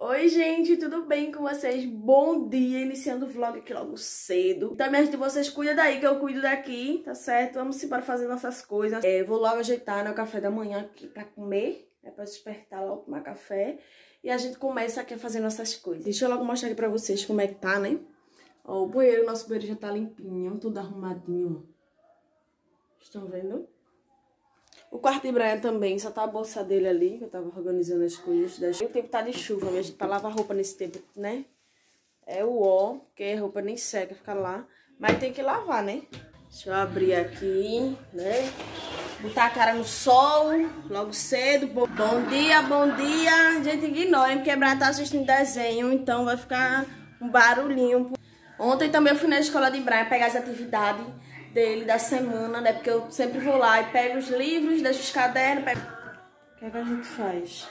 Oi gente, tudo bem com vocês? Bom dia, iniciando o vlog aqui logo cedo. Então minha gente, vocês cuidam daí que eu cuido daqui, tá certo? Vamos embora fazer nossas coisas. Vou logo ajeitar, né, o café da manhã aqui pra comer, pra despertar logo, tomar café. E a gente começa aqui a fazer nossas coisas. Deixa eu logo mostrar aqui pra vocês como é que tá, né? Ó, o banheiro, nosso banheiro já tá limpinho, tudo arrumadinho, ó. Estão vendo? O quarto de Brian também, só tá a bolsa dele ali, que eu tava organizando as coisas. O tempo tá de chuva, minha gente, pra lavar roupa nesse tempo, né? É o ó, porque a roupa nem seca, fica lá. Mas tem que lavar, né? Deixa eu abrir aqui, né? Botar a cara no sol, logo cedo. Bom dia, bom dia. Gente, ignorem, porque Brian tá assistindo desenho, então vai ficar um barulhinho. Ontem também eu fui na escola de Brian pegar as atividades dele da semana, né? Porque eu sempre vou lá e pego os livros, deixo os cadernos, pego... O que é que a gente faz?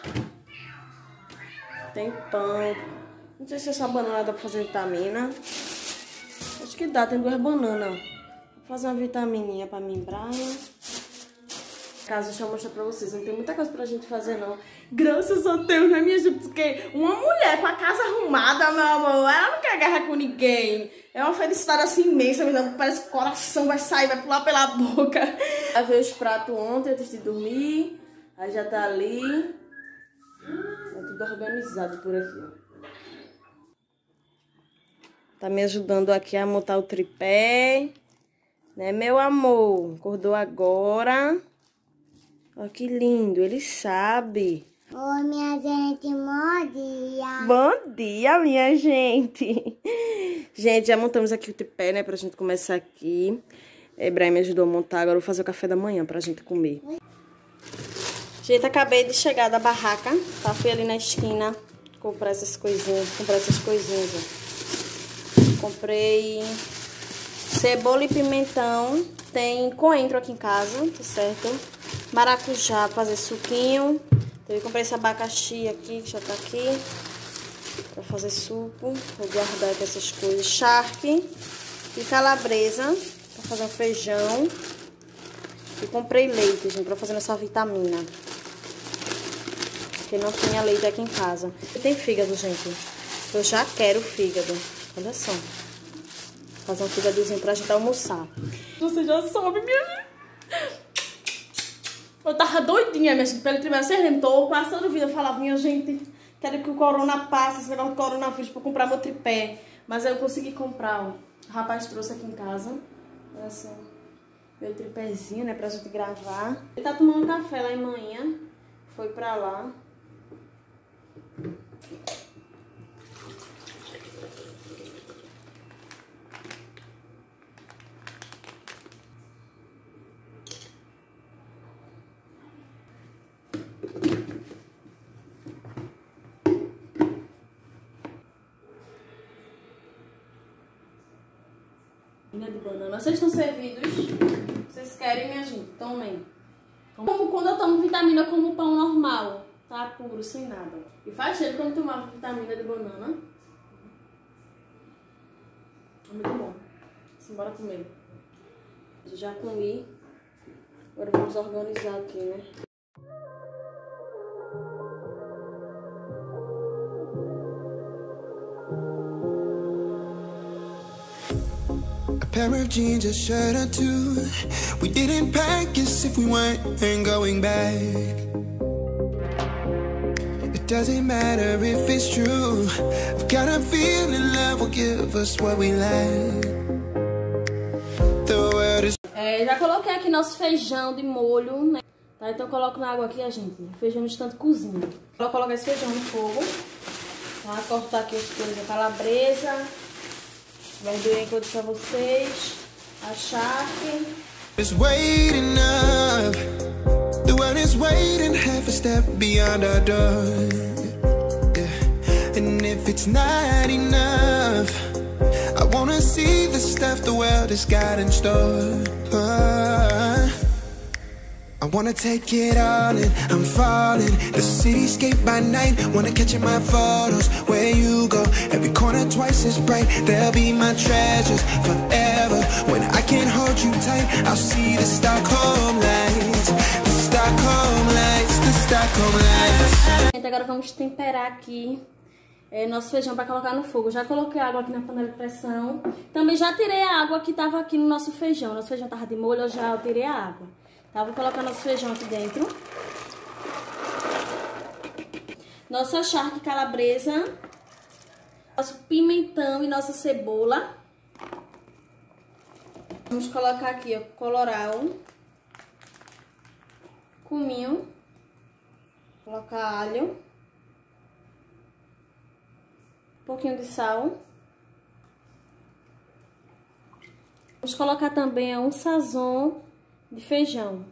Tem pão. Não sei se essa banana dá pra fazer vitamina. Acho que dá, tem 2 bananas. Vou fazer uma vitamininha pra mim, Brian. Caso deixa eu mostrar pra vocês, não tem muita coisa pra gente fazer não. Graças a Deus, né, minha gente? Porque uma mulher com a casa arrumada, meu amor, ela não quer guerra com ninguém. É uma felicidade assim imensa, parece que o coração vai sair, vai pular pela boca. Lavei os pratos ontem antes de dormir, aí já tá ali. Tá tudo organizado por aqui, ó. Tá me ajudando aqui a montar o tripé, né, meu amor? Acordou agora. Olha que lindo, ele sabe. Oi, minha gente, bom dia. Bom dia, minha gente. Gente, já montamos aqui o tripé, né, pra gente começar aqui. Brian me ajudou a montar, agora eu vou fazer o café da manhã pra gente comer. Gente, acabei de chegar da barraca, tá? Fui ali na esquina comprar essas coisinhas, ó. Comprei cebola e pimentão, tem coentro aqui em casa, tá certo? Maracujá pra fazer suquinho. Então, eu comprei esse abacaxi aqui, que já tá aqui, pra fazer suco. Vou guardar aqui essas coisas. Charque e calabresa pra fazer um feijão. E comprei leite, gente, pra fazer essa vitamina. Porque não tinha leite aqui em casa. E tem fígado, gente. Eu já quero fígado. Olha só. Vou fazer um fígadozinho pra gente almoçar. Você já sabe, minha gente. Eu tava doidinha, minha gente, pelo trimestre. Vocês lembram? Tô passando vida. Eu falava, minha gente, quero que o corona passe, esse negócio de coronavírus, pra comprar meu tripé. Mas aí eu consegui comprar, ó. O rapaz trouxe aqui em casa. Olha só. Meu tripézinho, né, pra gente gravar. Ele tá tomando café lá em manhã. Foi pra lá. De banana. Vocês estão servidos? Vocês querem, minha gente? Tomem. Como quando eu tomo vitamina como pão normal, tá? Puro, sem nada. E faz cheiro quando tomava vitamina de banana. É muito bom. Simbora comer. Eu já comi. Agora vamos organizar aqui, né? Pair of jeans, a shirt or two. We didn't pack as if we weren't going back. It doesn't matter if it's true. I've got a feeling love will give us what we lack. The world is... Já coloquei aqui nosso feijão de molho, né? Tá, então eu coloco na água aqui, a gente. O feijão no instante cozinha. Vou colocar esse feijão no fogo. Tá? Cortar aqui as coisas da calabresa. Verdurinha que eu disse pra vocês. A charque. Is waiting up. The world is waiting half a step beyond our door. Yeah. And if it's not enough, I wanna see the stuff the world has got in store. I wanna take it all in, I'm falling. The cityscape by night, wanna catch in my photos. Where you go, every corner twice as bright. They'll be my treasures forever. When I can't hold you tight, I'll see the Stockholm lights. The Stockholm lights, the Stockholm lights. Agora vamos temperar aqui nosso feijão para colocar no fogo. Já coloquei água aqui na panela de pressão. Também já tirei a água que tava aqui no nosso feijão. Nosso feijão tava de molho, eu já tirei a água. Tá, vou colocar nosso feijão aqui dentro. Nossa charque calabresa. Nosso pimentão e nossa cebola. Vamos colocar aqui, ó, colorau. Cominho. Colocar alho. Um pouquinho de sal. Vamos colocar também um sazon de feijão.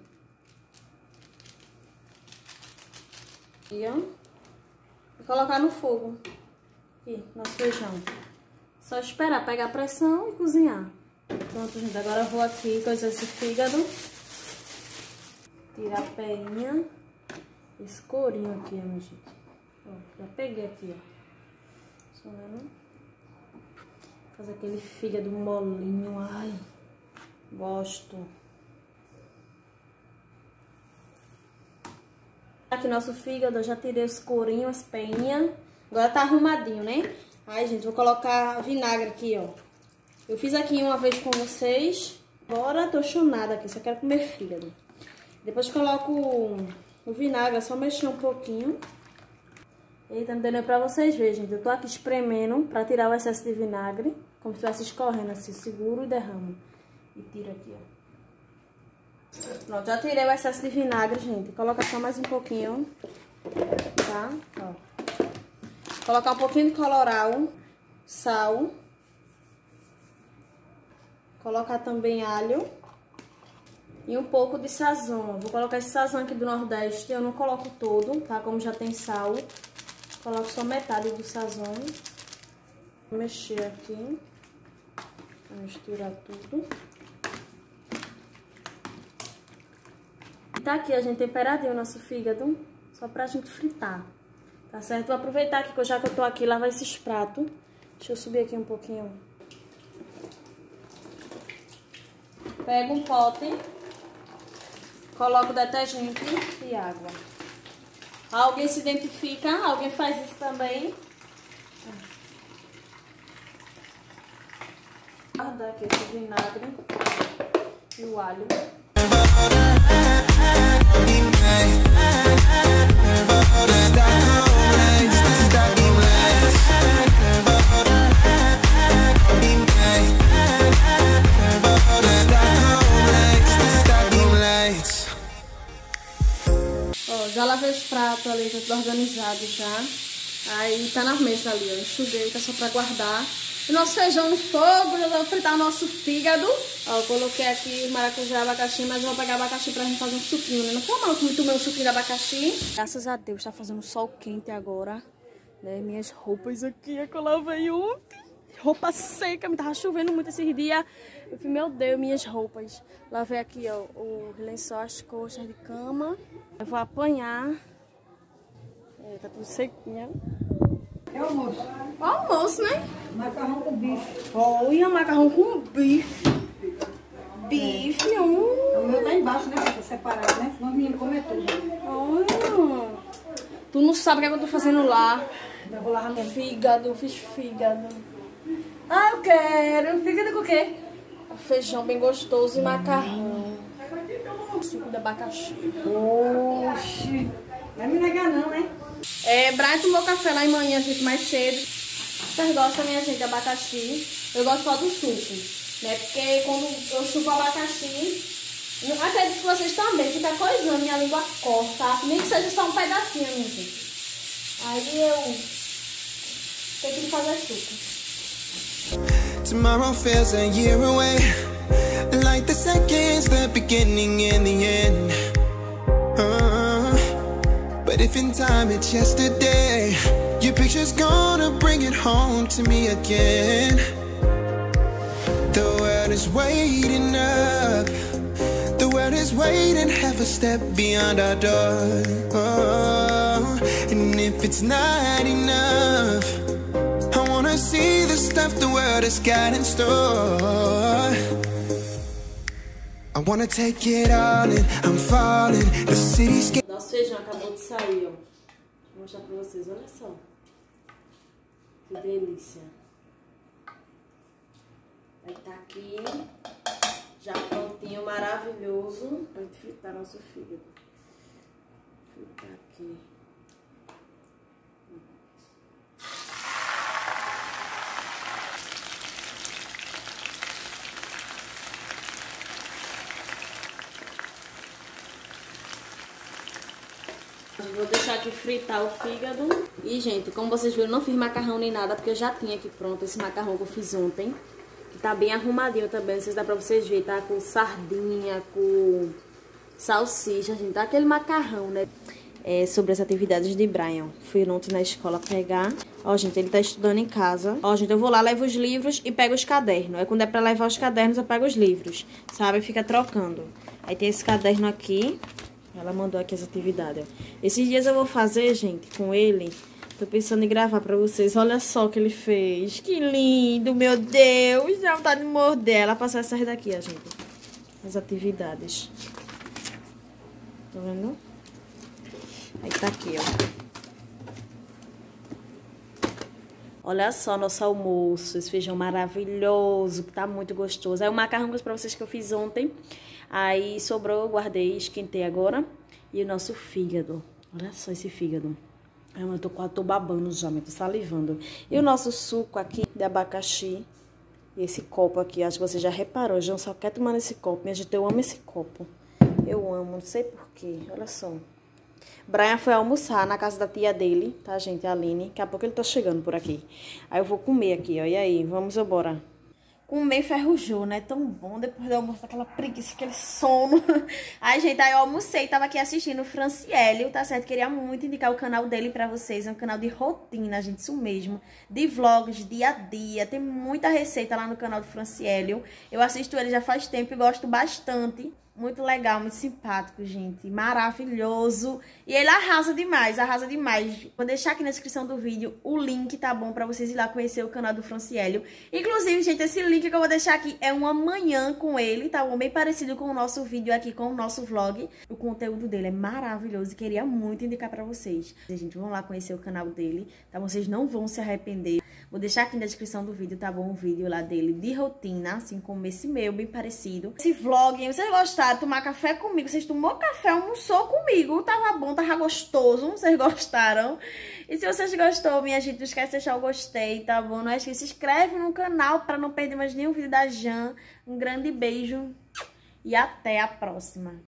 Aqui, ó. E colocar no fogo. Aqui, nosso feijão. Só esperar pegar pressão e cozinhar. Pronto, gente. Agora eu vou aqui cozer esse fígado. Tirar a peinha. Esse corinho aqui, minha gente. Ó, já peguei aqui, ó. Fazer aquele fígado molinho. Ai, gosto. Aqui nosso fígado, eu já tirei os corinhos, as peinhas. Agora tá arrumadinho, né? Ai, gente, vou colocar vinagre aqui, ó. Eu fiz aqui uma vez com vocês. Agora tô chonada aqui, só quero comer fígado. Depois coloco o vinagre, é só mexer um pouquinho. Eita, não deu nem pra vocês verem, gente. Eu tô aqui espremendo pra tirar o excesso de vinagre. Como se estivesse escorrendo assim, seguro e derramo. E tiro aqui, ó. Pronto, já tirei o excesso de vinagre, gente. Coloca só mais um pouquinho, tá? Ó. Colocar um pouquinho de colorau, sal. Colocar também alho. E um pouco de sazon. Vou colocar esse sazon aqui do Nordeste. Eu não coloco todo, tá? Como já tem sal. Coloco só metade do sazon. Vou mexer aqui. Vou misturar tudo. E tá aqui, a gente temperadinho o nosso fígado. Só pra gente fritar. Tá certo? Vou aproveitar aqui, já que eu tô aqui, lavar esses pratos. Deixa eu subir aqui um pouquinho. Pego um pote. Coloco detergente e água. Alguém se identifica? Alguém faz isso também? Guardar aqui esse vinagre e o alho. Já lavei os pratos ali, já tudo organizado já. Aí tá na mesa ali, ó. Enxuguei, tá só pra guardar. O nosso feijão no fogo, já vou fritar o nosso fígado. Ó, eu coloquei aqui maracujá e abacaxi, mas eu vou pegar abacaxi pra gente fazer um suquinho, né? Não foi mal que tomei um suquinho de abacaxi. Graças a Deus, tá fazendo sol quente agora, né? Minhas roupas aqui, é que eu lavei ontem. Roupa seca, me tava chovendo muito esses dias. Eu falei, meu Deus, minhas roupas. Lavei aqui, ó, o lençol, as coxas de cama. Eu vou apanhar. É, tá tudo sequinho. É almoço. O almoço, né? Macarrão com bife. Olha, macarrão com bife. Bife, O meu tá embaixo, né? Pra separar, né? Senão os meninos comem tudo. Olha. Tu não sabe o que eu tô fazendo lá. Eu vou lavar meu Fígado, eu fiz fígado. Ah, eu quero. Fígado com o quê? Feijão bem gostoso e macarrão. Suco de abacaxi. Oxi. Não vai me negar não, né? Brian tomou café lá em manhã, gente, mais cedo. Vocês gostam, minha gente, de abacaxi? Eu gosto só do suco, né? Porque quando eu chupo abacaxi, acredito que vocês também, fica coisando, minha língua corta, nem que seja só um pedacinho, minha gente. Aí eu tenho que fazer suco. Tomorrow feels a year away, like the seconds, the beginning and the end. But if in time it's yesterday, your picture's gonna bring it home to me again. The world is waiting up, the world is waiting half a step beyond our door. And if it's not enough, I wanna see the stuff the world has got in store. I wanna take it all in, I'm falling, the city's getting. Nosso feijão acabou de sair, ó. Vou mostrar pra vocês, olha só. Que delícia. Vai estar aqui, já prontinho, maravilhoso, pra gente fritar nosso fígado. Fritar aqui. Vou deixar aqui fritar o fígado. E, gente, como vocês viram, não fiz macarrão nem nada, porque eu já tinha aqui pronto esse macarrão que eu fiz ontem. Que tá bem arrumadinho também, não sei se dá pra vocês verem, tá? Com sardinha, com salsicha, gente. Tá aquele macarrão, né? Sobre as atividades de Brian. Fui ontem na escola pegar. Ó, gente, ele tá estudando em casa. Ó, gente, eu vou lá, levo os livros e pego os cadernos. Aí, quando é pra levar os cadernos, eu pego os livros, sabe? Fica trocando. Aí tem esse caderno aqui. Ela mandou aqui as atividades. Esses dias eu vou fazer, gente, com ele. Tô pensando em gravar pra vocês. Olha só o que ele fez. Que lindo, meu Deus. Dá vontade de morder. Ela passou essas daqui, ó, gente. As atividades. Tá vendo? Aí tá aqui, ó. Olha só nosso almoço. Esse feijão maravilhoso, que tá muito gostoso. Aí o macarrão pra vocês que eu fiz ontem. Aí sobrou, eu guardei, esquentei agora. E o nosso fígado. Olha só esse fígado. Eu tô babando já, tô salivando. E o nosso suco aqui de abacaxi. E esse copo aqui, acho que você já reparou. João só quer tomar nesse copo. Minha gente, eu amo esse copo. Eu amo, não sei porquê. Olha só. Brian foi almoçar na casa da tia dele, tá, gente? A Aline. Daqui a pouco ele tá chegando por aqui. Aí eu vou comer aqui, ó. E aí, vamos embora. Comer enferrujou, né? Tão bom. Depois do almoço, aquela preguiça, aquele sono. Ai, gente, aí eu almocei. Tava aqui assistindo o Franciélio, tá certo? Queria muito indicar o canal dele pra vocês. É um canal de rotina, gente, isso mesmo. De vlogs, dia a dia. Tem muita receita lá no canal do Franciélio. Eu assisto ele já faz tempo e gosto bastante. Muito legal, muito simpático, gente. Maravilhoso. E ele arrasa demais, arrasa demais. Vou deixar aqui na descrição do vídeo o link, tá bom? Pra vocês ir lá conhecer o canal do Franciélio. Inclusive, gente, esse link que eu vou deixar aqui é uma manhã com ele, tá bom? Bem parecido com o nosso vídeo aqui, com o nosso vlog. O conteúdo dele é maravilhoso e queria muito indicar pra vocês. Gente, vão lá conhecer o canal dele, tá bom? Vocês não vão se arrepender. Vou deixar aqui na descrição do vídeo, tá bom? Um vídeo lá dele de rotina, assim como esse meu, bem parecido. Esse vlog, vocês gostaram de tomar café comigo? Vocês tomou café, almoçou comigo. Tava bom, tava gostoso. Vocês gostaram? E se vocês gostou, minha gente, não esquece de deixar o gostei, tá bom? Não esquece, se inscreve no canal pra não perder mais nenhum vídeo da Jan. Um grande beijo e até a próxima.